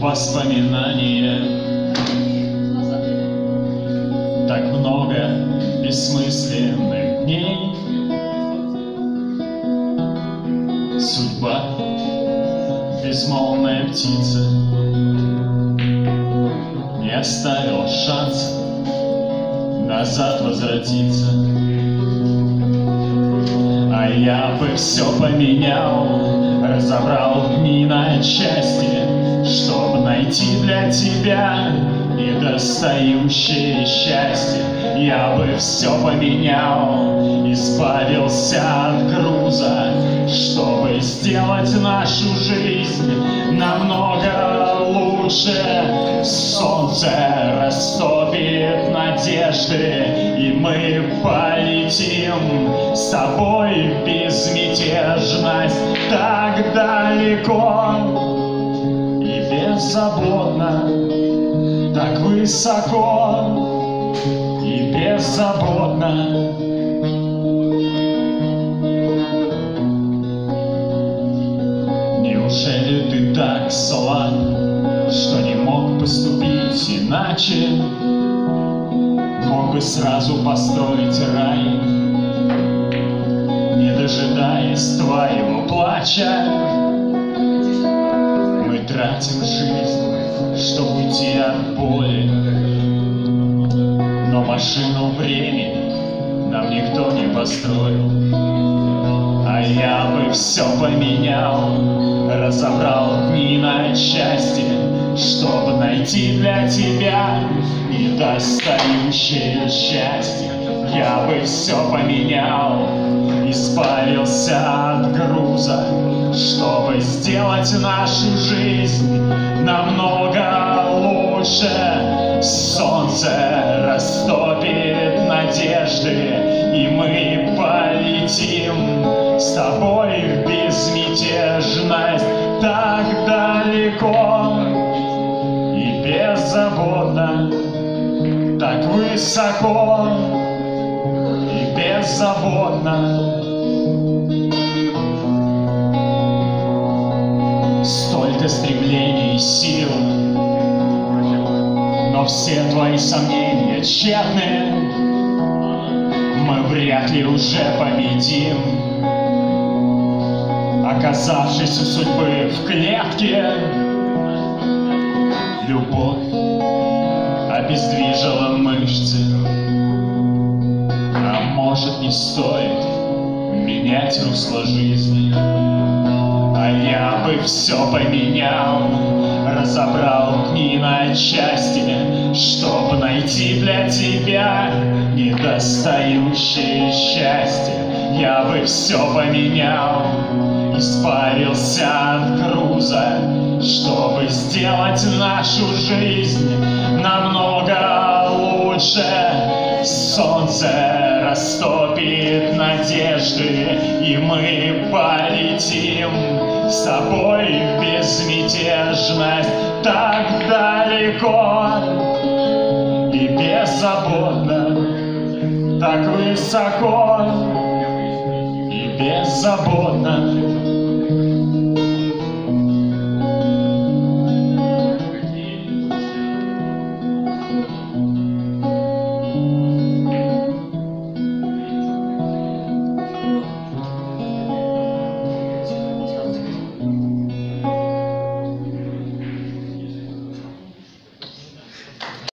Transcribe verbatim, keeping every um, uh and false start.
воспоминания. Так много бессмысленных дней. Судьба, безмолвная птица, не оставила шанса назад возвратиться. А я бы все поменял, разобрал дни на части, чтобы найти для тебя недостающее счастье. Я бы все поменял, избавился от груза, чтобы сделать нашу жизнь намного лучше. Солнце растопит надежды, и мы полетим с тобой в безмятежность так далеко и беззаботно, так высоко и беззаботно. Неужели ты так слаб, что не мог поступить иначе? Мог бы сразу построить рай, не дожидаясь твоего плача. Мы тратим жизнь, чтобы уйти от боли, но машину времени нам никто не построил. А я бы все поменял, разобрал дни на части, чтобы найти для тебя недостающее счастье. Я бы все поменял, избавился от груза, чтобы сделать нашу жизнь намного лучше. Солнце растопит надежды, и мы полетим с тобой в безмятежность так далеко и беззаботно, так высоко и беззаботно. Столько стремлений и сил, но все твои сомнения тщетны. Мы вряд ли уже победим, оказавшись у судьбы в клетке. Любовь обездвижила мышцы, а может, не стоит менять русло жизни. А я бы все поменял, разобрал дни на части, чтобы найти для тебя недостающее счастье. Я бы все поменял, избавился от груза, чтобы сделать нашу жизнь намного лучше. Солнце растопит надежды, и мы полетим с тобой в безмятежность так далеко и беззаботно, так высоко и беззаботно.